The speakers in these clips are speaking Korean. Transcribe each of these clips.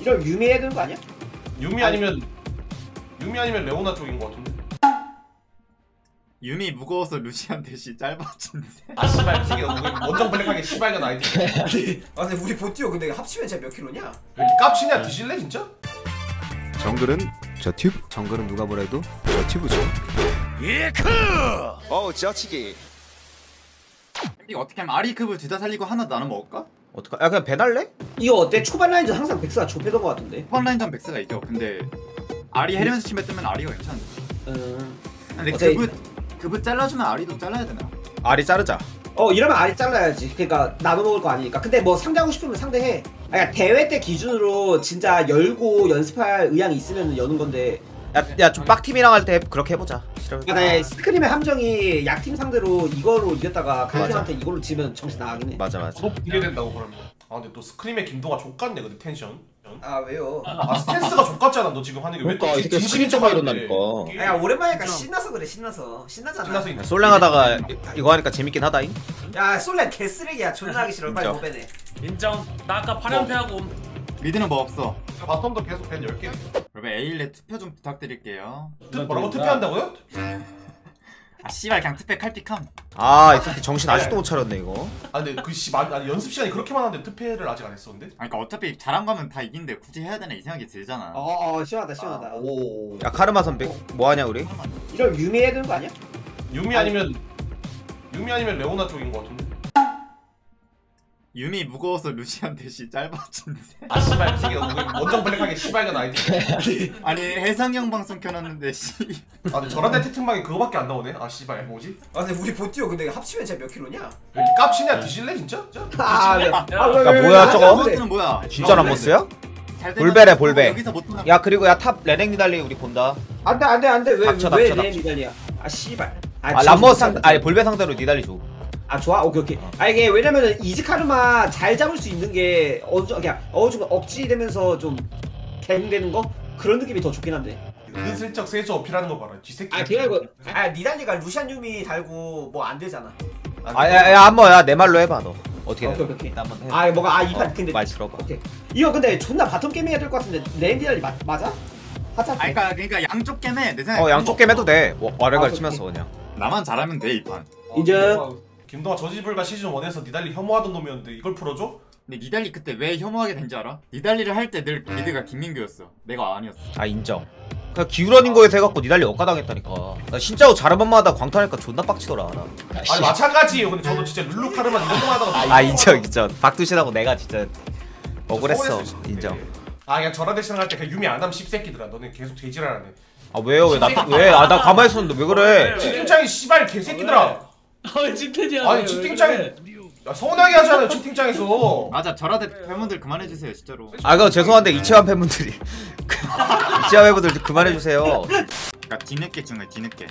이런 유미 해야 되는 거 아니야? 유미 아니면 레오나 쪽인 것 같은데. 유미 무거워서 루시안 대시 짧아진대. 아 씨발 지금 원정 블랙하게 씨발년 아이디. 아 근데 우리 보티오 근데 합치면 진짜 몇 킬로냐? 왜 이렇게 깝치냐? 뒤질래 진짜? 정글은 저 튜브. 정글은 누가 뭐래도 저 튜브죠. 예크. 저치기. 이거 어떻게 하면 아리급을 뒤다 살리고 하나 나눠 먹을까? 어떡하? 야 그냥 배달래? 이거 어때? 초반 라인전 항상 백스가 좁혀던 거 같은데. 후반 라인전 백스가 이겨. 근데 아리 헤르메스 침에 뜨면 아리가 괜찮은데. 근데 어차피- 그브 잘라주면 아리도 잘라야 되나? 아리 자르자. 이러면 아예 잘라야지. 그러니까 나눠 먹을 거 아니니까. 근데 뭐 상대하고 싶으면 상대해. 그러니까 대회 때 기준으로 진짜 열고 연습할 의향이 있으면 여는 건데. 야 좀 빡팀이랑 할 때 그렇게 해보자. 그러니까 내 스크림의 함정이 약팀 상대로 이걸로 이겼다가 강팀한테 이걸로 지면 정신 나가긴 해. 맞아. 더 보게 된다고 그러면. 아 근데 또 스크림의 김도가 족같네 근데 텐션. 아 왜요? 아 스탠스가 족같잖아 너 지금 하는 게 왜 그러니까 이렇게 스크린 척 이런다니까. 야 오랜만이니까 신나서 그래 신나서. 신나잖아. 신나서 있네. 솔랭하다가 이거 하니까 재밌긴 하다잉. 야 솔랭 개쓰레기야. 존나 하기 싫어. 빨리 진짜. 못 빼네. 인정. 나 아까 8연패하고 미드는 뭐 없어. 바텀도 계속 밴 10개. 여러분 A일에 투표 좀 부탁드릴게요. 뭐라고 투표한다고요? 아 씨발 그냥 투표 칼픽함. 아 이 새끼 정신 아직도 못 차렸네 이거. 아 근데 그 아니 연습 시간이 그렇게 많은데 투표를 아직 안 했었는데? 아니 그러니까 어차피 잘한 거면 다 이긴데 굳이 해야 되나 이 생각이 들잖아. 시원하다 시원하다. 오. 야 카르마 선배 뭐하냐 우리? 이런 유미 해야 되는 거 아니야? 유미 아니면 레오나 쪽인 것 같은데. 유미 무거워서 루시안 대시 짧아진대. 아 씨발 지금 원정 블랙하게 씨발년 아이디. 아니 해상형 방송 켜놨는데 씨. 아 근데 저런 데 채팅방에 그거밖에 안 나오네. 아 씨발 뭐지? 아 근데 우리 보티오 근데 합치면 진짜 몇 킬로냐? 왜 이렇게 깝치냐? 뒤질래 진짜? 야, 뭐야, 저거? 람버스는 뭐야? 진짜 람버스야? 잘 되면 볼베래, 볼베. 여기서 못 하나? 야 그리고 야 탑 레넥 니달리 우리 본다. 안돼 닥쳐, 왜왜 닥쳐, 내 닥쳐. 미달이야? 아 씨발. 아 람버스 상 아니 볼베 상대로 니달리 줘. 아 좋아 오케이. 아 이게 왜냐면은 이즈카르마 잘 잡을 수 있는 게 그냥 좀 억지되면서 좀 개응되는 거 그런 느낌이 더 좋긴 한데. 은슬쩍 세조 어필하는 거 봐라. 쥐새끼. 니달리가 루시안 유미 달고 뭐 안 되잖아. 아야 한번 야 내 말로 해봐 너. 어떻게 돼? 오케이. 한번 해. 아 뭐가 이판 근데 말 들어봐. 오케이. 이거 근데 존나 바텀 게임 해야 될 것 같은데 레인 니달리 맞아? 하자. 아 그러니까 양쪽 게임에 내 생각에 양쪽 게임 해도 돼. 와래갈 오케이. 치면서 그냥. 나만 잘하면 돼 이 판. 이제 김동아 저지불가 시즌 1에서 니달리 혐오하던 놈이었는데 이걸 풀어줘? 근데 니달리 그때 왜 혐오하게 된지 알아? 니달리를 할 때 늘 미드가 김민규였어. 내가 아니었어. 아 인정. 그냥 기울어진 거에서 해갖고 니달리 억가당했다니까. 나 진짜 자르반마다 광탈하니까 존나 빡치더라. 나. 아니 마찬가지예요. 근데 저도 진짜 룰루 카르마 이런 거 하다가 인정. 박두신하고 내가 진짜 억울했어. 서운했어요, 진짜. 인정. 아 그냥 저랑 대신 할때 그냥 유미 안함 씹새끼들아. 너네 계속 돼지랄하네. 아 왜요? 나 가만히 있었는데 왜 그래? 채팅창이 씨발 개새끼들아. 왜 찐텐이야? 아니 채팅창에 야, 서운하게 하잖아요 채팅창에서. 맞아 저라대 팬분들 그만해주세요 진짜로. 아 그거 죄송한데 이채환 팬분들이 이채환 팬분들 그만해주세요. 그러니까 뒤늦게 중요해 뒤늦게.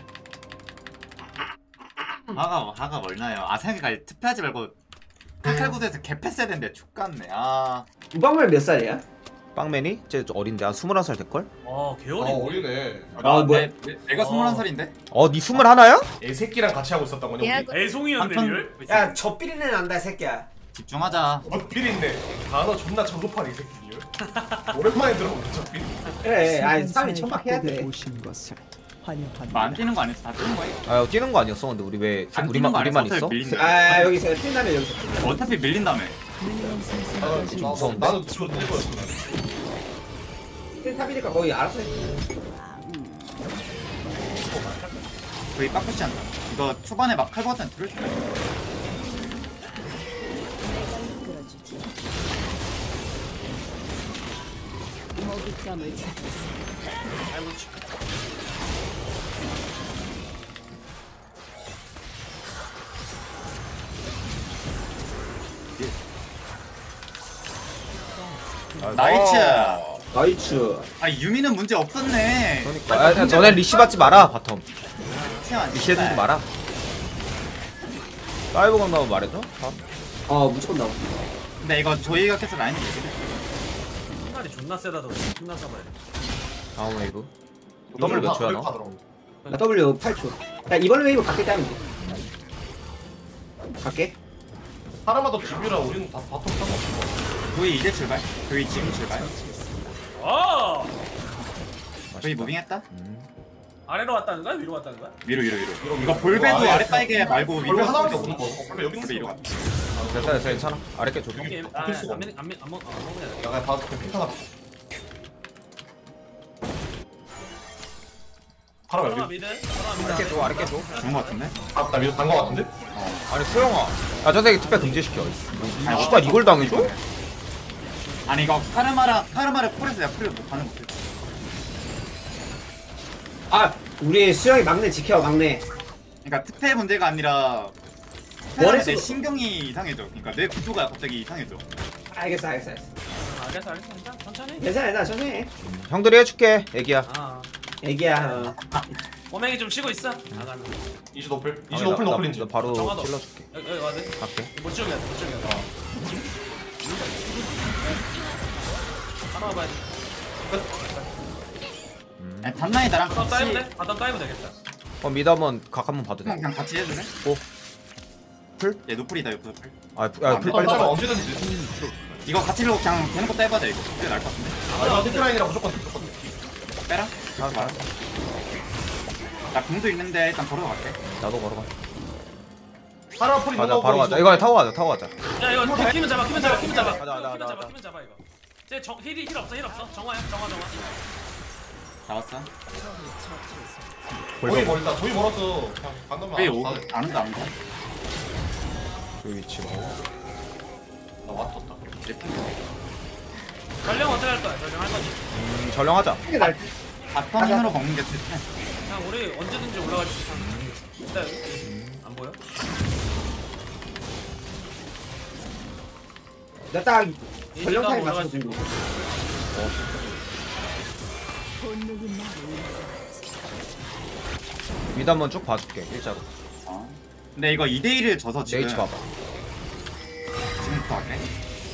하가 멀나요? 아 생각해 투표하지 말고 칼칼구도에서 개패스해야 되는데 족같네. 아 우방말 몇 살이야? 빵맨이? 쟤 어린데 한 21살 될걸? 개월이. 어리네. 내가 21살인데? 니 21이야? 애새끼랑 같이 하고 있었던 거냐 우리? 애송이였네 한편- 리얼? 야 젖비리는 난다 이 새끼야. 집중하자. 젖비리인데 단어 존나 전급한 이 새끼들. 오랜만에 들어보네 젖비리. 그래 아니 사람이 천막해야 돼. 안 뛰는 거 아니었어? 다 뛰는 거야? 아 뛰는 거 아니었어. 근데 우리 왜 안 뛰는 거 우리만 아니었어? 있어? 밀린다. 아 여기서 뛴다면 여기서 어차피 밀린다며. 좀 무서운데? 나는 뒤로 뛸 거였어. 탑이니까 거의 알아서 해. 거의 빡빡지 않다. 이거 초반에 막 칼고 왔다는 들을 수 있어. 먹잇감을 찾았어. 나이츠. 나이츠. 아 유미는 문제 없었네. 그러니까 야, 너네 리시 받지 마라 바텀. 태연, 리시 해주지 마라. 사이버 건너면 말해줘. 무조건 나와. 근데 이거 조이가 계속 라인 얘기해. 신발이 존나 세다더 존나 싸봐야 돼. 다음 웨이브. 더블 몇 초야 너? 나 W 8초. 야 이번 웨이브 갈게 따면 돼. 갈게. 사람마다 비비라 우리는 다 바텀 상관없어. 조이 이제 출발. 조이 지금 출발. 저희 무빙했다? 아래로 왔다는 거야? 위로 왔다는 거야? 위로. 이거 볼배도 아예- 아래 빨개 말고 원래 위로 하나밖에 가서 없는 거. 원래 여기 볼배 있는 위로 거. 가. 됐어 괜찮아. 아랫게 줘. 이게 바뀔 수가 안 먹냐? 야 그냥 다 핑크 하나. 바로 하나 여기. 미드. 하나 미드. 아랫게 줘. 아랫게 줘. 좋은 거 같은데? 아나 미드 간거 같은데? 아니 수영아. 야저 새끼 특별 금지시켜. 진짜 이걸 당해줘? 아니 이거 카르마를 콜에서 내가 콜을 못 하는 거지. 아 우리 수영이 막내 지켜 막내. 그러니까 특패 문제가 아니라 머릿속- 내 신경이 이상해져. 그러니까 내 구조가 갑자기 이상해져. 알겠어. 알겠어. 일단 천천히. 괜찮아 천천히 해. 형들이 해줄게 애기야. 아. 애기야. 꼬맹이 좀 쉬고 있어. 나가는. 이즈 노플. 아, 이즈 나- 노플 나- 노플인지. 나 바로 정화도. 찔러줄게. 여기 와드. 갈게. 못 지우게 못 지우게. 하나 봐야 돼. 아니, 단나이 나랑 바텀 따이면 같이 돼? 바텀 따이면 되겠다. 미드 한번 각 한번 봐도 돼. 그냥 같이 해줄래? 오. 풀? 얘 노플이다 이거 노플. 아풀 빨리 빨리 잡아. 언제든지. 이거 같이 밀고 그냥 대놓고 떼봐자 이거. 그게 나을 것 같은데? 아 핑크라인이라 무조건. 빼라. 하지 마라. 나 궁도 있는데 일단 걸어갈게. 나도 걸어가. 하나 풀 있는 가자 거 바로 가자. 이거 타고 가자. 야 이거 키면 잡아 키면 잡아 키면 잡아. 가자, 가자, 키면 잡아 가자. 키면 잡아 이거. 힐 없어 힐 없어. 정화야 정화. 잡았어. 조이 멀다. 조이 멀었어. 그냥 방금만. 왜 안 안 온다 안 온다. 그 위치 봐. 나 왔었다. 전령 어떻게 할 거야? 전령 할 거지. 전령하자. 이게 날. 바텀으로 먹는 게 좋대. 그냥 우리 언제든지 올라갈 수 있어. 일단 안 보여? 나딱 이제 전령 타임 올라갈 맞춰 수 있고. 주고. 본능이 나를 미드 한번 쭉 봐줄게. 일자로. 어. 근데 이거 2대1을 져서 지금 네이치 봐봐. 지금부터 할게.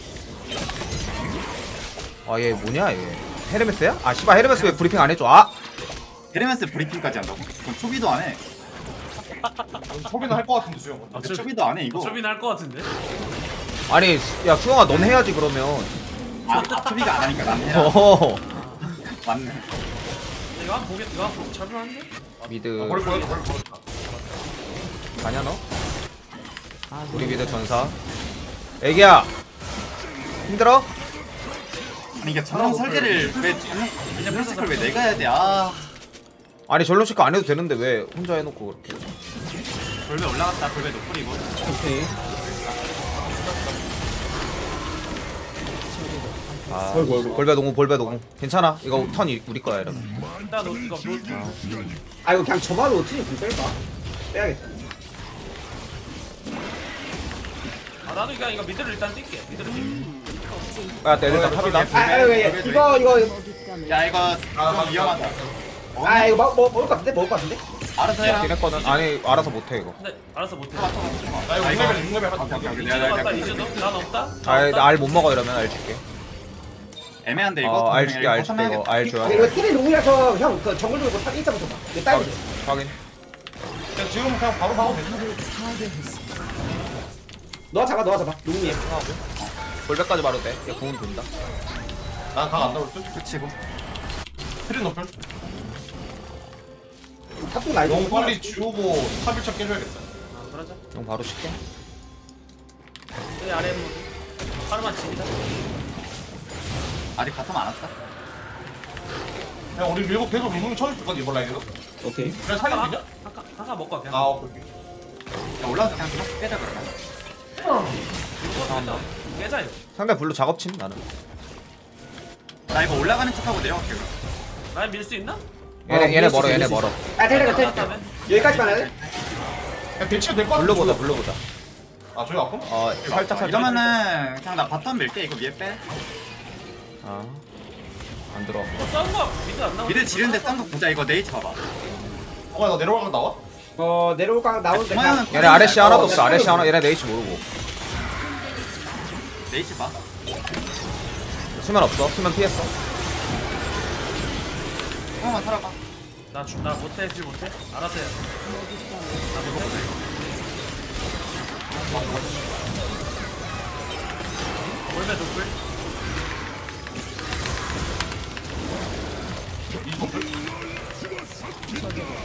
아 얘 뭐냐 얘. 헤르메스야? 아 씨발 헤르메스 왜 브리핑 안 해줘? 아. 헤르메스 브리핑까지 한다고? 그럼 초비도 안 해. 초비는 할 거 같은데 수영. 초비도 안 해 이거. 어차피는 할거 같은데. 아니 야 수영아 넌 해야지 그러면. 아, 초비가 안 하니까 난 해라. 어. 맞네. 이거 한번 보겠. 이거 한번 잡을만한데? 미드 머리 보여. 머리 보여. 가냐 너? 우리 미드 전사. 애기야. 힘들어? 아니 이게 저런 설계를 왜 이런 색을 왜 내가 해야 돼? 아 아니 전령 체크 안 해도 되는데 왜 혼자 해놓고 그렇게. 볼배 올라갔다. 볼배 노플이고. 오케이. 아 어이구. 볼배 농구. 괜찮아. 이거 턴 우리 거야 이러면. 일단 너 이거 아 이거 그냥 저만로 어떻게 좀 뺄까? 빼야겠다. 나도 이거 미드를 일단 뛸게. 미드를 뛸게. 야 일단 탑이다. 이거 먹잇감을 야 이거 아, 좀 위험하다. 아 이거 먹을 것 같은데 먹을 것 같은데. 알아서 해라. 걔네 거는 아니 알아서 못해 이거. 근데 알아서 못해. 나 이거 6레벨 하자. 오케이, 오케이. 이즈도 왔다 이즈도. 난 없다. 알 못 먹어 이러면 알 줄게. 애매한데 이거. 알 줄게 알 줄게 이거 알 줘야 이거 돼. 티리 농이라서 형 그 정글 들고 딱 일자부터 봐. 이거 따야 돼. 확인. 그냥 지금 그냥 바로 하면 되지. 너가 잡아 농이. 볼배까지 바로 돼. 얘 공은 돈다. 난강안 나올 듯. 끝이고. 트린 노플. 탑도 라이브. 너무 빨리 지우고 탑일차 깨줘야겠다. 그러자. 형 바로 칠게. 여기 아래 모드. 하루만 진다. 아직 바텀 안 왔다. 그냥 우리 밀고 계속 밍밍 쳐줄 거거든 이번 라인에서. 오케이. 그냥 살리면 되냐? 한칸 먹고 갈게. 아 오케이. 야, 올라와서 그냥 계속 빼자 그러면. 이거 깨자 이거. 상대 블루 작업침 나는. 나 이거 올라가는 척하고 내려갈게. 그럼. 라인 밀 수 있나? 얘네 멀어 얘네 멀어. 아 테레가 테레. 나왔다며? 여기까지만 해야 돼. 그냥 대치가 될거 같아. 블루 보자. 아 저기 아픈? 살짝. 이러면은 그냥 나 바텀 밀게. 이거 위에 빼. 안 들어. 싼 거. 미드 안 나와. 미드 지른데 싼 거 보자. 이거 네이트 봐봐. 나 내려가면 나와? 내려올 각 나오는데. 그냥 얘네 아래시 하나도 없어. 어, 아래시 하나. 얘네 네이치 모르고. 네이트 봐. 수면 없어. 수면 피했어. 형만 살아봐. 나 못해 질 못해. 알아서 해. 나 못해. 볼배 노플. 이 노플?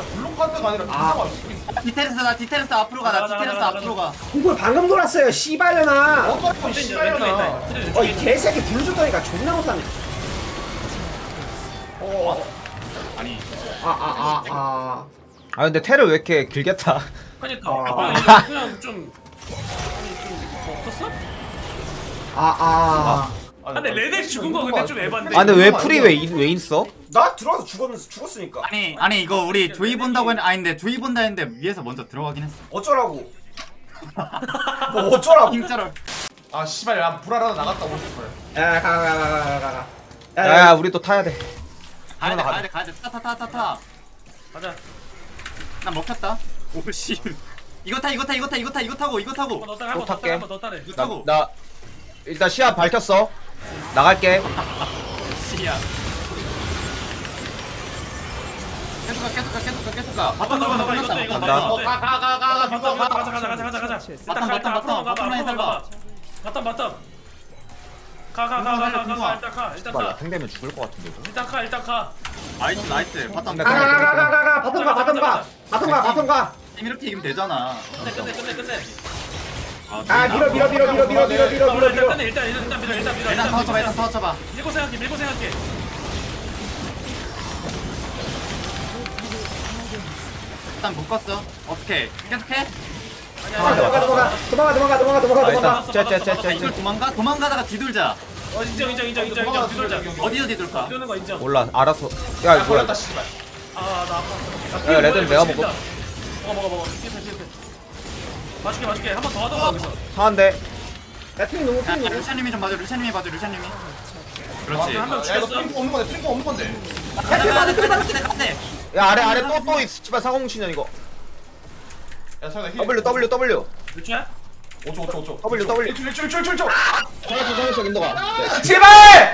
블록카드가 아니라 아. 디테일스 앞으로 가. 나 디테일스 앞으로 가. 이걸 방금 돌았어요 씨발려나. 어떤 씨발이나. 이 개새끼 불 줬다니까 존나 못하네. 아니 아. 아 근데 테를 왜 이렇게 길게 타? 그러니까 아. 아니, 이거 그냥 좀 없었어? 근데 레넥 죽은 거 근데 좀 에반데. 아 근데 왜 풀이 왜 있어? 나 들어가서 죽었으니까. 아니 이거 우리 조이 본다고 했는데 아닌데 조이 본다 했는데 위에서 먼저 들어가긴 했어. 어쩌라고? 뭐 어쩌라고? 진짜로. 아 씨발 야 불알아서 나갔다 오고 싶어요. 야, 가. 야야 우리 또 타야 돼. 가야 돼. 타. 가자. 난 먹혔다. 오씨. 이거 타고. 너 따라 또 탈게. 한번 더 따래. 이거 타고. 나 일단 시야 밝혔어. 나갈게. 씨야. 계속 가. 봐봐 이거 간다. 가자. 일단 앞으로 가봐. 바텀. 가. 일단 빨라 가. 탱되면 죽을 것 같은데 이거. 일단 가. 나이스. 바텀 근데 가. 바텀 가. 이렇게 이기면 되잖아. 끝내. 아, 밀어. 일단 타워 쳐봐. 밀고 생각해. 일단 묶었어. 어떻게? 계속해? 도망가. 일단 쟤 이걸 도망가다가 뒤돌자. 인정. 뒤돌자. 어디서 뒤돌까? 뒤도는 거 인정. 몰라 알았어. 야 이거 뭐야? 걸렸다 씨발. 나 아파. 야, 레드는 내가 먹어. 먹어. 맛있게. 한 번 더 하던가 여기서. 사한데. 야, 팀이 너무 야, 루시아님이 좀 봐줘. 루시아님이. 그렇지. 한 명 야 이거 죽였어. 트링크 없는 건데. 가세. 야 아래 또 있어. 씨발 사공치년 이거. 야 상대 힐. W. 루치야? 5초. W. 1초. 정했어 인도가. 제발!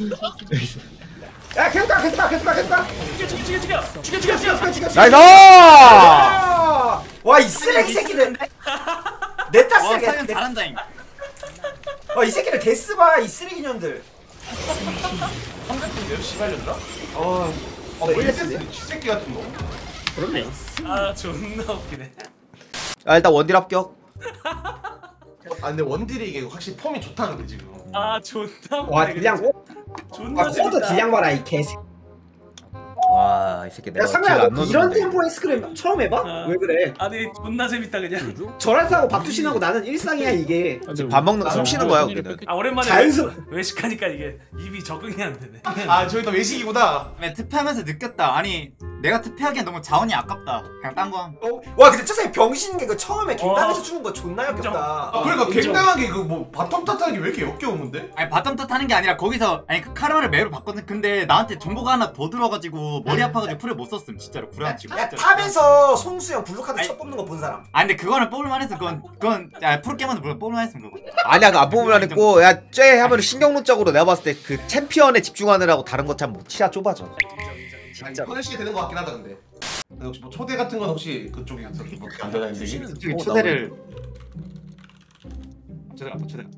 야, 계속 가. 죽여. 나이스! 와, 이 쓰레기 새끼들. 냈다 와, 쓰레기. 사연 잘한다잉. 이 새끼들 데스 봐, 이 쓰레기 년들. 삼각대인데요? 씨발년들아? 이랬어. 쥐새끼 같은 거. 그렇네. 존나 웃기네. 야 일단 원딜 합격. 아 근데 원딜이 이게 확실히 폼이 좋다 근데 지금. 존나 웃기네. 와, 딜량. 존나 코드 재밌다. 딜량 봐라, 이 개새끼. 와 이 새끼 야, 내가 상우야, 딜안 너 이런 넣었는데. 템포의 스크램 처음 해봐? 왜 그래? 아니 존나 재밌다 그냥. 저란사하고 밥투신하고 나는 일상이야, 이게. 밥 먹는 숨 쉬는 거야 우리는. 오랜만에 자연스러워. 외식하니까 이게 입이 적응이 안 되네. 아 저희 또 외식이구나. 투표하면서 느꼈다. 아니 내가 투표하기엔 너무 자원이 아깝다. 그냥 딴 거. 와, 근데 저 새끼 병신인 게 그 처음에 갱당에서 죽은 거 존나 역겹다. 그러니까 인정. 갱당하게 그 뭐 바텀 탓하는 게 왜 이렇게 역겨운데? 아니 바텀 탓하는 게 아니라 거기서 아니 그 카르마를 매로 봤거든. 근데 나한테 정보가 하나 더 들어가지고 머리 아파가지고 풀을 못 썼음 진짜로 구라치고. 야, 탑에서 송수형 블루카드 아니, 첫 뽑는 거 본 사람. 아 근데 그거는 뽑을만 했어. 그건 야 프로게임은 물론 뽑을만 했으면 그거. 아니야 안 뽑으면 했고 야쟤 하면 신경론적으로 내가 봤을 때 그 챔피언에 집중하느라고 다른 거 참 치아 좁아져. 진짜 퍼니시 되는 것 같긴 하다 근데. 혹시 뭐 초대 같은 건 혹시 그쪽에서 뭐 간단한데? 저기 초대를 초대가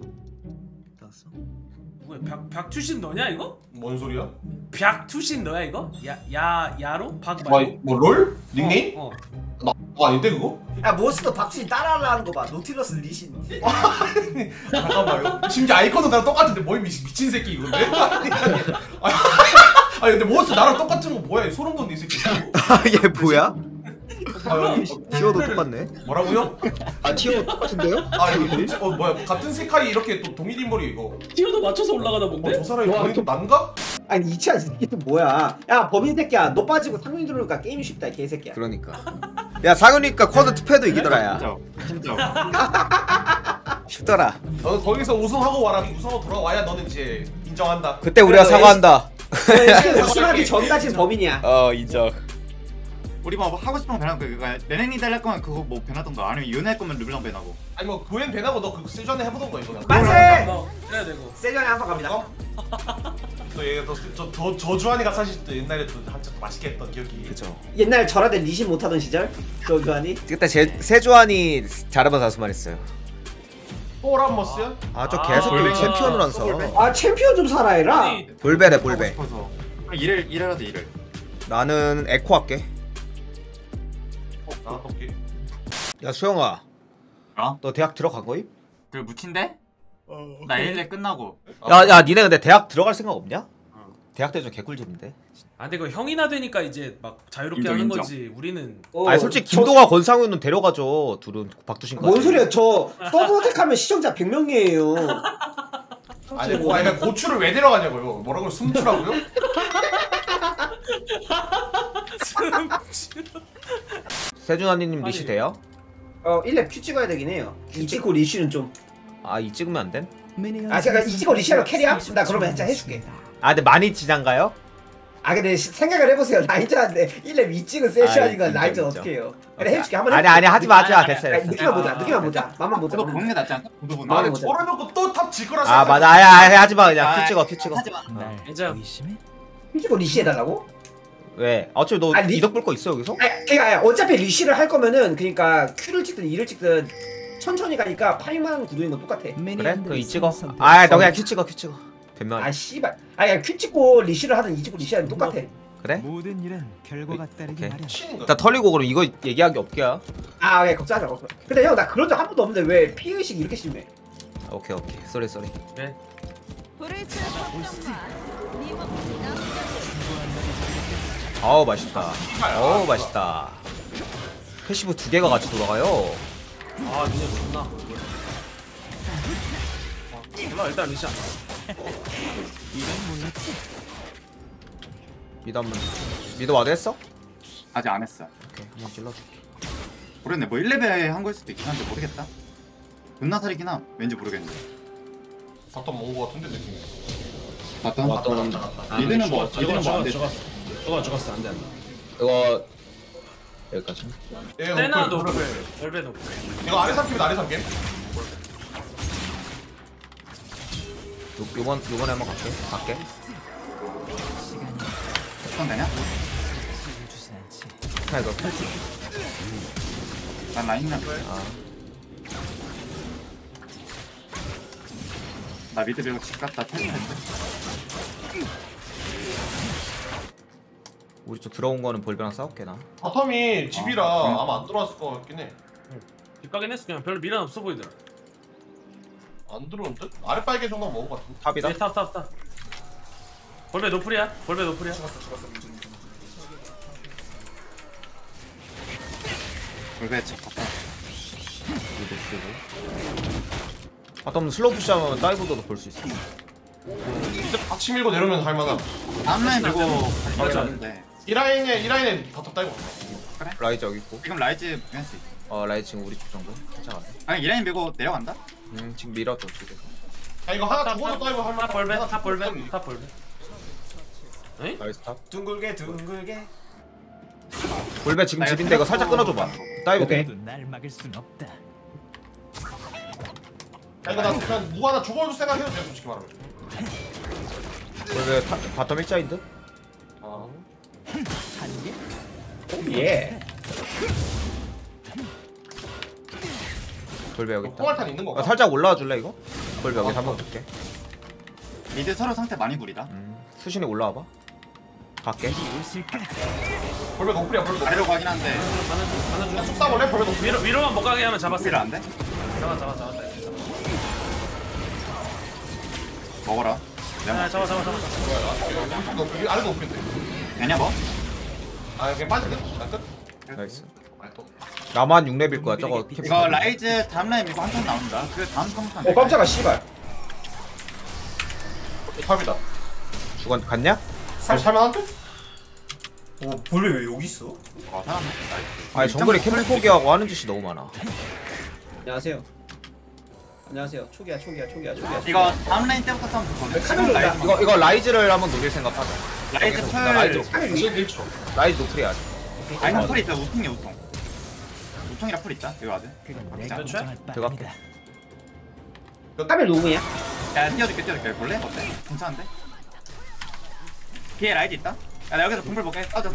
뭐야 박투신 너냐 이거? 뭔 소리야? 박투신 너야 이거? 야로? 박 말고? 뭐 롤? 닉네임? 어. 나 아닌데 그거? 야, 모스도 박투신 따라하려는 거 봐. 노틸러스 리신. 잠깐만요. 심지어 아이콘도 나랑 똑같은데 뭐이 미친 새끼 이건데? 아니 근데 모스 나랑 똑같은 거 뭐야? 소름 돋는 이 새끼. 얘 뭐야? 티어도 를 똑같네. 뭐라고요? 아 티어 똑같은데요? 아 이거 뭐야? 같은 색깔이 이렇게 또 동일 인물이 이거. 티어도 맞춰서 올라가나 본데? 저 사람이 거의 좀 난가? 아니, 이치야, 이게 또 뭐야? 야, 범인 새끼야. 너 빠지고 상윤이 들어오니까 게임이 쉽다, 이 개새끼야. 그러니까. 야 상윤이니까 쿼드 투패도 이기더라 야. 진짜. 쉽더라. 너 거기서 우승하고 와라. 우승하고 돌아와야 너는 이제 인정한다. 그때 우리가 그래도 사과한다. 우승하기 전까지는 범인이야. 인정. 우리 뭐 하고 싶은 거 변하고 그거 레넥 니달 할 거면 그거 뭐 변하던가 아니면 유네 할 거면 르블랑 변하고. 아니 뭐 구엔 배나고 너 그 세전에 해보던 거 이거. 만세! 해야 되고. 세전에 한 번 갑니다. 또 얘가 또 저주환이가 사실 또 옛날에 또 한참 맛있게 했던 기억이. 그죠. 옛날 저라대 리신 못하던 시절? 저 교환이? 그때 세주환이 자르반 사수만 했어요. 포람머스야? 아저 계속 볼베. 챔피언을 안 사. 아, 챔피언 좀 사라 해라. 아니 볼베래 하고 볼베. 싶어서. 일을 하라도 일을. 나는 에코 할게. 오케이. 야 수영아. 어? 너 대학 들어간 거임? 그 묻힌데? 나 1일 끝나고. 야 니네 근데 대학 들어갈 생각 없냐? 대학 때 좀 개꿀잼인데. 아 근데 그 형이나 되니까 이제 막 자유롭게 인정, 하는 인정. 거지. 우리는 아니 솔직히 김동아 권상우는 데려가죠. 둘은 박두신까지. 뭔 소리야? 저 서브어택하면 시청자 100명이에요. 아니 그러니까 고추를 왜 데려가냐고요. 뭐라고 숨추라고요? 세준아님 리시 돼요? 1렙 큐 찍어야 되긴 해요. 이 찍고 리쉬는 좀. 아 이 찍으면 안 됨? 잠깐 이 찍고 리쉬하러 캐리야? 나 그러면 진짜 해줄게. 아 근데 많이 지장가요? 아 근데 생각을 해보세요. 라인저한테 1렙 이 찍은 세슈하니까 인정, 라인저 인정. 어떻게 해요? 그래 해줄게. 한번 아니 해볼게. 아니 하지마 하지마 아니, 됐어 아니, 됐어. 느낌만 보자. 느낌만 보자. 맛만 보자. 그거 보는 게 낫지 않나? 그거 보는 아 거. 근데 저래놓고 또 탑 지거라 아 맞아 아니 하지마 그냥 큐 찍어 큐 찍어. 하지마. 이제 큐 찍고 리쉬 해달라고? 왜? 어차피 너 아니, 이덕 볼 거 있어 여기서? 그러니까 어차피 리쉬를 할 거면은 그러니까 큐를 찍든 이를 찍든 천천히 가니까 파이만 구도인 건 똑같아. 그래? 그럼 이 찍어. 아 너 그냥 큐 찍어 큐 찍어. 변명. 아 씨발. 아니 큐 찍고 리쉬를 하든 이 찍고 리쉬하든 똑같아. 그래? 모든 일은 결과가 따르기 오케이. 마련. 치는 거야. 일단 털리고 그럼 이거 얘기하기 없게야. 아 그래 걱정하지 마. 근데 형 나 그런 적 한 번도 없는데 왜 피의식 이렇게 심해? 오케이 오케이 쏘리 쏘리. 불을 치는 법정과 네 목숨이 남겨진 아우 맛있다. 어우 맛있다. 패시브 두 개가 같이 돌아가요. 아 니네 존나. 몰라 일단 리시 안 나. 미드 한번 미드 와드 했어? 아직 안 했어. 오케이 한번 찔러줄게. 모르겠네. 뭐 1레벨 한 거일 수도 있긴 한데 모르겠다. 존나 살이긴 함. 왠지 모르겠네. 바텀 온거 같은데 느낌이. 맞다. 미드는 뭐 미드는 뭐안 돼. 죽었어 안돼 안돼. 이거 여기까지. 예, 세나 오플, 노플. 오플. 열배 노플. 이거 아래 3캠 아래 3캠. 요번에 한번 갈게. 어떤 되냐? 주진 않지. 자 이거 난 라인이랑 나 미드 배우 집 갔다 퇴근했는데. 우리 쪽 들어온 거는 볼베랑 싸울게 나. 바텀이 집이라 어. 아마 안 들어왔을 것 같긴 해. 뒷가긴 했어 그냥 별로 미련 없어 보이더라. 안 들어온 듯? 아래 빨개 정도 먹은 것 같은데. 탑이다. 탑. 볼배 노플이야. 볼배 노플이야. 골배 집 갔다. 바텀 슬로우 푸시하면 다이브도 볼 수 있어. 이제 같이 밀고 내려오면 할만함. 다음 라인 밀고 맞아. 가져야 하는데 이 라인에 바텀 따이고. 라이즈 여기 있고. 지금 라이즈 할수 있어. 라이즈 지금 우리 쪽 정도. 괜찮아. 아니 이 라인 밀고 내려간다? 지금 밀었죠 지금. 아 이거 하나 죽어도 따이고 할만함. 탑 볼배. 탑 볼배. 탑 볼배. 나이스 탑. 둥글게. 볼베 지금 집인데 이거 살짝 끊어줘봐. 다이브 오케이. 돼. 모두 날 막을 순 없다. 아 이거 나 그냥 누구 하나 죽어줄 생각해도 돼 솔직히 말하면. 볼베 바텀 일자인 듯? 아. 예. 볼베 여기 있다. 포괄탄 있는 건가? 살짝 올라와 줄래 이거? 볼베 여기 한번 볼게. 미드 서로 상태 많이 구리다. 수신이 올라와봐. 갈게. 오실까? 벌벌 노플이야 벌벌 노플. 아래로 가긴 한데 하나 중. 쭉 싸볼래? 벌벌 노플. 위로만 못 가게 하면 잡았어. 구리를 안 돼? 잡았다. 먹어라. 야 잡아. 왼쪽 노플. 아래 노플인데. 되냐 뭐? 아 그냥 빠지네. 난 끝. 나이스. 아 또. 나만 6렙일 거야 저거. 이거 라이즈 다음 라인 밀고 한턴 나온다. 그 다음 턴부터 깜짝아 씨발. 탑이다. 갔냐? 살만한데? 볼배 왜 여기 있어? 살았네. 아니 정글에 캠프 포기하고 하는 짓이 너무 많아. 안녕하세요. 초기야. 이거 다음 라인 때부터 싸우면 좋거든. 카메라 지금 라이즈 이거 라이즈를 한번 노릴 생각하자. 라이즈 풀. 이제 1초. 라이즈 노플이야. 아니 풀 있다. 우통이야 우통. 우통이라 풀 있다. 이거 와드. 그건 진짜? 내가 결정할 들어갈게. 바입니다. 카메라 누구야? 야 띄워줄게. 볼래? 어때? 괜찮은데? 뒤에 라이즈 있다. 야 나 여기서 공불 볼게. 싸우자.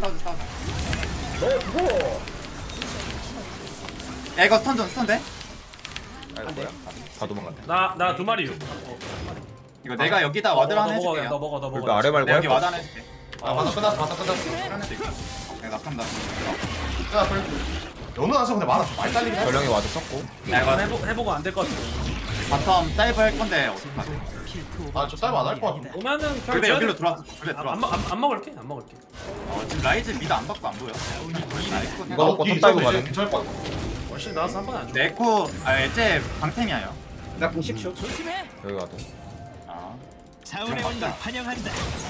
야 이거 스턴 돼? 아이고 뭐야? 다 도망갔네. 나 두 마리. 이거 내가 여기다 와드를 하나 해줄게. 너 먹어. 볼베 아래 말고 내가 여기 할 와드 거. 하나 해줄게. 아 맞아 끝났어. 하나 도 있고. 내가 간다. 끝났어. 연우 안서 근데 많아 좀 많이 잘리긴 해. 전령이 와도 썼고. 나 이거 해보고 안 될 것 같아. 바텀 다이브 할 건데 어떡하지? 아저 싸움 안할 것 같은데. 오면은 별 불배 줘야 여기로 돼. 들어왔어. 불배 들어왔어. 안 먹을게. 안 먹을게. 지금 라이즈 미드 안 받고 안 보여. 이거 먹고 탑 다이브 가네. 괜찮을 것 같아. 훨씬 나와서 한 번 안 줘. 네코 애제 방템이야요. 나공 10초. 여기 와도. 아. 자원의 온도 환영한다.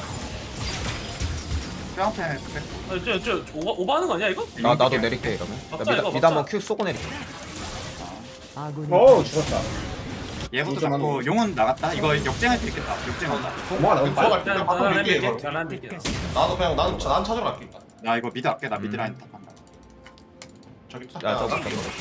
뿅템 저 오버하는 거 아니야 이거? 나도 내릴게 이러면. 먹자, 이거 미드 먹자. 한번 큐 쏘고 내릴게. 아군이 죽었다. 얘부터 잡고 용은 나갔다. 이거 역쟁할 수 있겠다. 역쟁 온다. 뭐가 나오지? 들어갈 때 난 바텀 밀게 이거. bil게. 난 빌게. 나도 그냥 난 찾으러 갈게 일단. 나 이거 미드 할게. 나 미드 라인 탑한다. 저기 야 저거.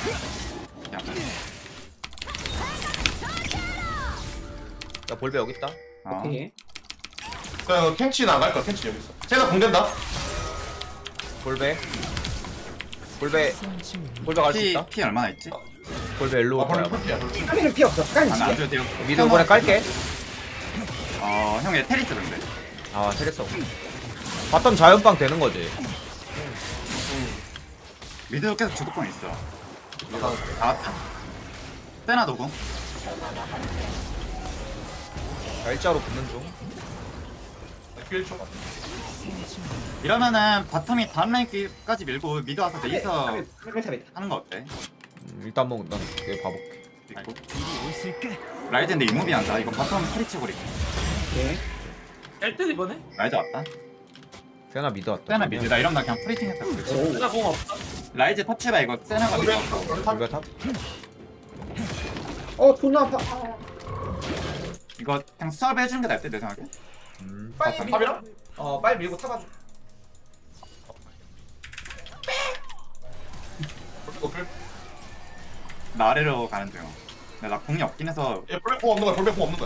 야 볼배 여기 있다. 오케이. 그냥 캔치 나갈 거야. 캔치 여기 있어. 쟤가 공된다. 볼배. 볼배. 볼배 갈 수 있다. 피 얼마나 있지? 볼배 일로 올 거야. 벌써 풀피야. 카미는 피 없어. 카미 안 지게. 줘도 돼요. 미드 이번에 깔게. 형 에테리스 근데. 아 테레스. 바텀 자연빵 되는 거지. 미드 계속 주도권 있어. 나왔다. 세나 도구. 자, 일자로 붙는 중. 1초. 이러면은 바텀이 다음 라인까지 밀고 미드 와서 레이서 카미 탑이다. 하는 거 어때? 일단 뭐 난 여기 봐볼게. 있고. 웃을까? 라이즈인데 이무비 한다. 이거 바텀 프리치 버리고. 오케이. 깰듯 이번에? 라이즈 왔다. 세나 미드 왔다. 세나 미드. 나 이러면 나 그냥 프리팅 했다. 그렇지. 오. 나 공 없어. 라이즈 터치해봐. 이거 세나가 미드 왔어. 볼배 탑. 존나 아파. 이거 그냥 수업 해주는 게 나을 때 내 생각에. 빨리 탑이랑? 빨리 밀고 타봐줘. 나 아래로 가는 중. 근데 나 공이 없긴 해서 얘 볼백공 없는 거야. 볼백공 없는 거야.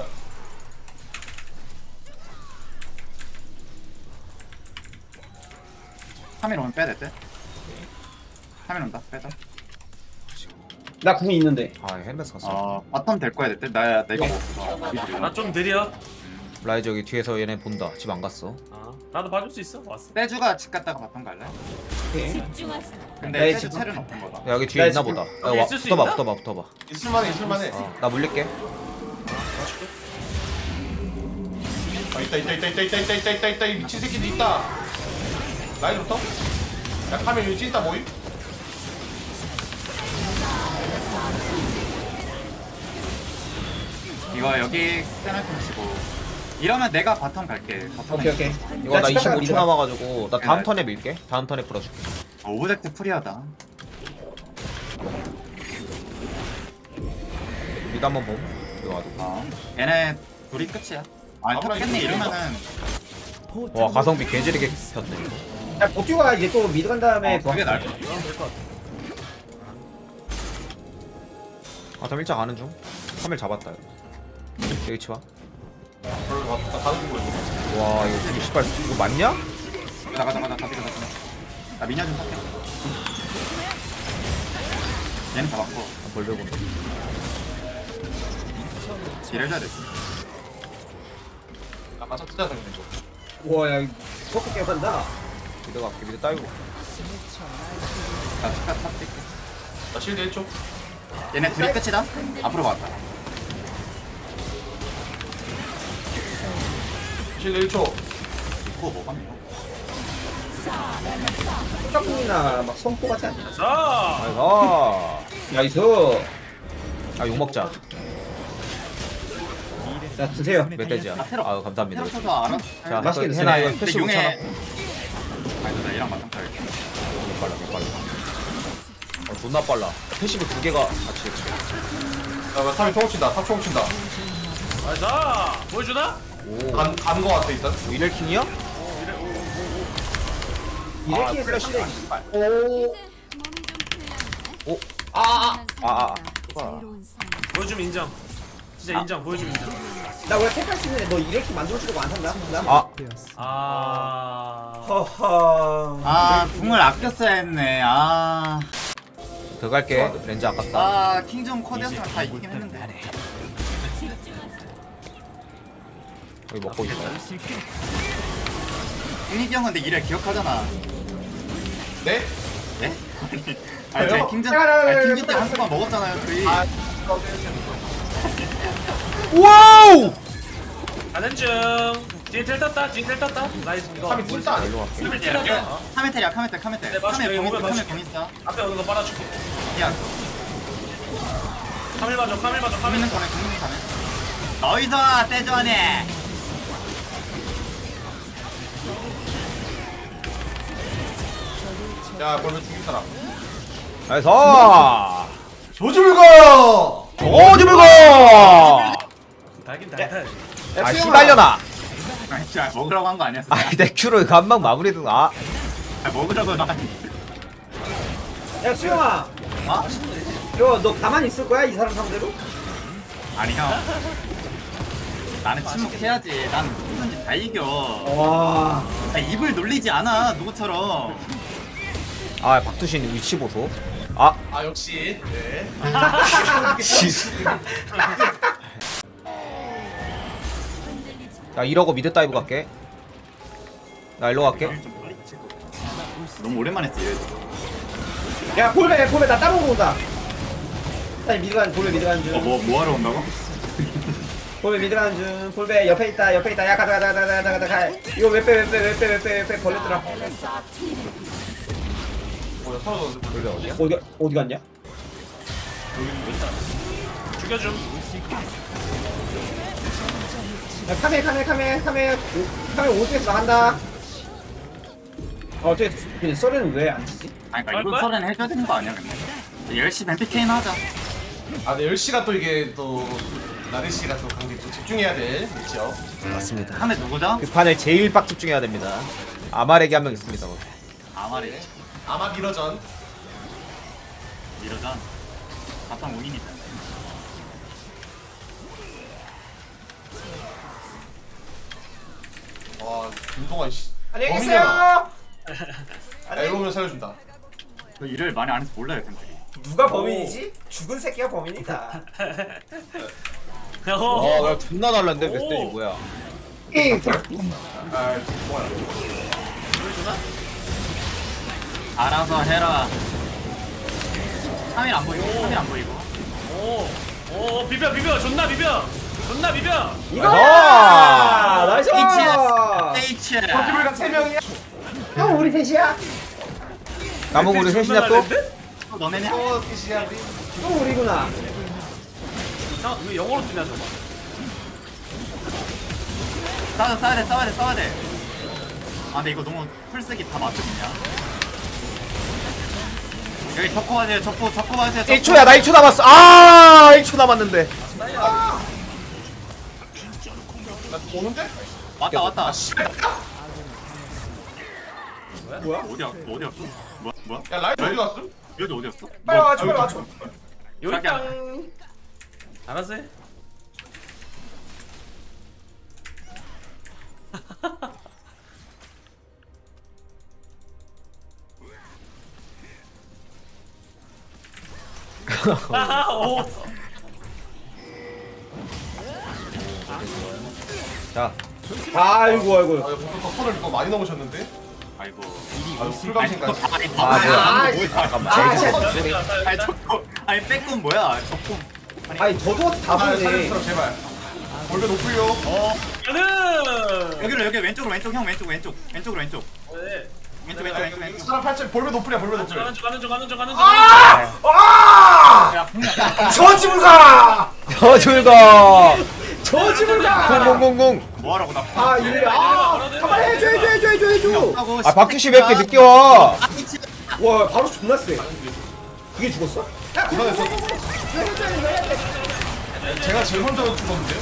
카메라 오면 빼야 될 때. 카메라 온다. 빼자. 나 궁이 있는데. 아 헬멧 샀어. 바텀 될 거야 될 때. 나 이거 없어. 미드. 나 좀 느려. 라이즈 여기 뒤에서 얘네 본다. 집 안 갔어. 나도 봐줄 수 있어. 왔어. 세주가 집 갔다가 바텀 갈래? 오케이. 집중하세요. 근데 네, 세주 지금. 체는 없는 거다. 야, 여기 뒤에 나 있나 지금- 보다. 여기 와, 있을 수 붙어봐, 있나? 붙어봐, 붙어봐. 있을만해 있을만해. 나 물릴게. 있다 이 미친 새끼들 있다. 라인부터. 야 카메 여기 찐다 모임. 이거 여기 세나팀 치고 이러면 내가 바텀 갈게. 바텀 오케이. 이거 나 집 갔다가 25초 밀어. 남아가지고 나 다음 야, 턴에 밀게. 다음 턴에 풀어줄게. 오브젝트 프리하다. 미드 한번 봄. 이거 와도. 얘네 둘이 끝이야. 아 탑겠네 이러면은 와 가성비 개지르게 폈네. 야 보티가 이제 또 미드 간 다음에 그게 나을 것 같아. 아, 참 일자 가는 중. 카멜 잡았다. 여기 치 봐. 나 가는 거 이거. 와 이거 씨발 이거 맞냐? 나가자 나 미녀 좀 탈게. 얘는 잡았고 아, 볼배 본다. 딜을 해야 돼. 아 맞아 진짜 생겼네 이거. 와야 포크 깨 간다. 미드 갈게. 미드 따이고. 나 축하 탑 뛸게. 나 실드 1초. 얘네 둘이 끝이다. 앞으로 왔다. 실드 1초. 이거 뭐가 있나? 흑각궁이나 막 성포 같지 않냐? 자. 아, 나이스. 욕 먹자. 자 드세요. 멧돼지야. 아유 감사합니다. 테라포도 알아? 자, 맛있게 해나 드세요. 이거 패시 5,000원. 아니 나 얘랑 맞짱 타야겠다. 빨라, 빨라. 존나 빨라. 패시브 두 개가 같이. 야 탑이 총 친다. 탑 총 친다. 자. 보여주나? 오. 간거 같아 일단. 이렐킹이야? 이렇게 플래시를. 오. 몸이 좀 오. 풀렸네. 자유로운 보여주면 인정. 진짜 인정. 보여주면 인정. 나 원래 택할 수 있는데 너 이렇게 만들어주려고 안 산다? 아, 허허. 아 궁을 아껴 써야 했네. 들어갈게. 렌즈 아깝다. 킹종 코드였으면 다 이기긴 했는데. 여기 먹고 있어. 윤희기 형은 근데 이래 기억하잖아. 네? 네? 아니 저희 킹전 때 한 수만 먹었잖아요 저희. 와우! 가는 중. 뒤에 텔 떴다. 뒤에 텔 떴다. 나이스 이거. 탑이 진짜 안 일로 와. 카밀 텔 떴다. 카메텔이야 카메텔 네, 카메텔. 맞출게, 카메 이거 공있어 카메 맞출게. 공있어. 앞에 오는 거 빨아줄게. 야 카밀 봐줘. 카밀 봐줘. 카밀. 공있는 카메 공있는 카메. 너희도 떼줘네. 야 골면 죽일 사람. 나이스! 조지물거. 오즈물고! 달긴 달달. 아 씨발려나! 아니 진짜 먹으라고 한 거 아니었어? 아니 내 큐로 간방 마무리든 아 먹으라고 나. 야 수영아 어? 이거 너 가만히 있을 거야 이 사람 상대로? 아니 형. 나는 침묵해야지. 난 누구든지 다 이겨. 와 나 입을 놀리지 않아 누구처럼. 아 박두신 위치 보소 아 아 역시. 네. 야 이러고 미드 다이브 갈게 나 일로 갈게 너무 오랜만에 했어. 야 볼배 나 따로 온다. 아니 볼배 미드 가는 중. 뭐 하러 온다고? 볼배 미드 가는 중. 볼배 옆에 있다. 야 가자. 이거 왜 빼 걸렸더라. 뭐야 서로 어디 갔냐? 죽여줌. 야 카메 오른쪽에서 나간다. 저기 근데 썰에는 왜 안 치지? 아니 그러니까 이번 설에는 해줘야 되는 거 아니야 근데. 열심히 뱀피케인 하자. 아 근데 10시가 또 이게 또 나르시가 또 강제 또 집중해야 돼. 그렇죠? 맞습니다 한대 누구죠? 그 판을 제일 빡 집중해야 됩니다 아마렉이 한 명 있습니다 아마리. 아마 미러전. 이러자. 바탕 웅이니까. 와 김동환 씨. 안녕히 범인이야. 계세요. 야 이러면 살려준다. 저 일을 많이 안 해서 몰라요 근데. 누가 범인이지? 죽은 새끼가 범인이다. 어. 존나 달랐는데 메시지 뭐야 아 김동환. 알아서 해라. 3일 안 보이고 3일 안 보이고. 오 비벼. 존나 비벼. 이거야! 나이스! H. 버티블각 3명이야. 형 우리 셋이야? 까먹 우리 셋이냐 또? 너네는 또 끝이야 우리. 또 우리구나. 왜 영어로 뜨냐 저거. 싸워야 돼. 아 근데 이거 너무 풀쓰기 다 맞췄냐? 여기 적고 맞아요. 적고 맞아요. 1초야 나 1초 남았어 아 1초 남았는데 나 오는데? 왔다. 뭐야? 어디야? 뭐야? 야 라이트 어디 갔어? 여기 어디였어? 빨리 와줘. 여기 땅. 알았어. 해. 오. 자 아이고. 아 보통 또 손을 또 많이 넘으셨는데? 아이고. 아유 풀감신까지. 아 아, 잠깐만 진짜. 아니 적고. 아니 빼꼼 뭐야? 적고. 아니 저도 다 아 보네. 살려주세요 제발. 볼배 높을요. 가는. 여기 왼쪽으로 왼쪽 형 왼쪽으로 왼쪽. 네. 왼쪽. 사람 8점 볼배 높으냐 볼배 높을. 가는 중. 야 분명. 저지불가! 저지불가! 공공공공 뭐 하라고 나. 아 이래. 가만히 해줘. 하고. 아 박두신 왜 이렇게 늦게 와 와 바로 존나 세. 그게 죽었어? 이번에 제가 제일 먼저 죽었는데요?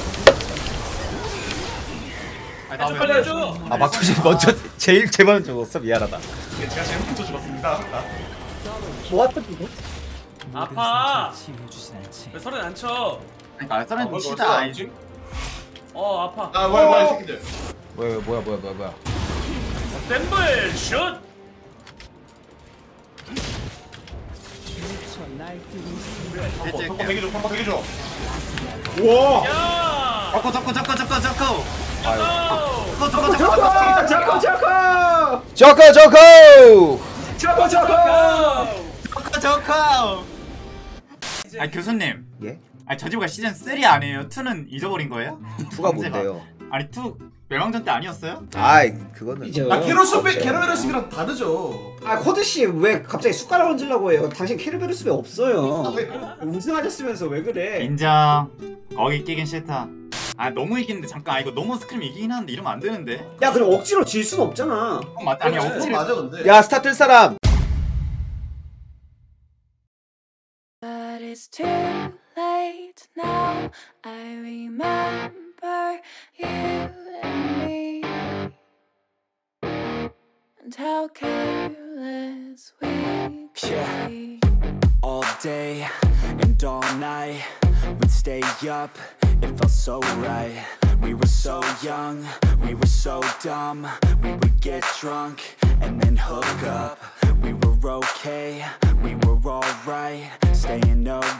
아니 빨리 해줘. 아 박두신 먼저 제일 제발 죽었어 미안하다 예, 제가 제일 먼저 죽었습니다. 좋았다 그거. 아파. 치워주진 않지. 왜 소리 안 쳐? 아 썰은 좀 치자. 지금? 아파. 아 뭐야 이 새끼들. 뭐야 댐블 슛. 컴퍼 대기 줘. 우와. 야. 적고. 저거. 저거 고. 조커. 아 교수님. 예? 아니 저 집가 시즌 3 아니에요? 2는 잊어버린 거예요? 2가 뭔데요? 아니 2 멸망전 때 아니었어요? 아이 그거는 이제 아 캐로베르스비랑 다르죠. 아 코드 씨 왜 갑자기 숟가락 얹으려고 해요? 당신 캐르베르스에 없어요. 우승하셨으면서 왜 그래? 인정. 거기 끼긴 싫다. 아 너무 이기는데 잠깐. 아 이거 너무 스크림 이기긴 하는데 이러면 안 되는데. 야 그럼 억지로 질 순 없잖아. 맞다. 아니 그건 억지로. 맞아 근데. 야 스타 뜰 사람. But it's too late now. I remember you and me, and how careless we could be. All day and all night, we'd stay up, it felt so right. We were so young, we were so dumb. We would get drunk and then hook up. We were okay, we were alright, staying up